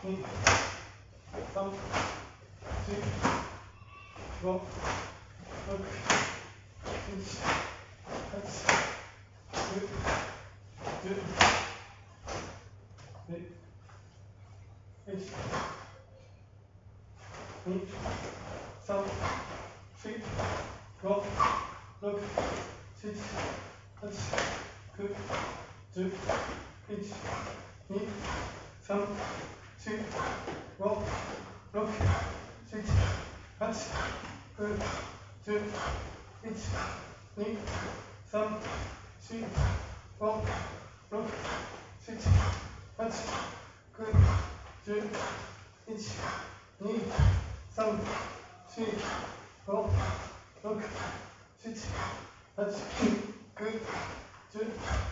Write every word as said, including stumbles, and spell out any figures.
三、四、五、六、七、八、九、十、一、二、三、四、五、六、七、八、九、十、一、二、三、四、五、六、七、八、九、十、一、二、三、四、五、六、七、八、九、十、一、二、三、四、五、六、七、八、九、十、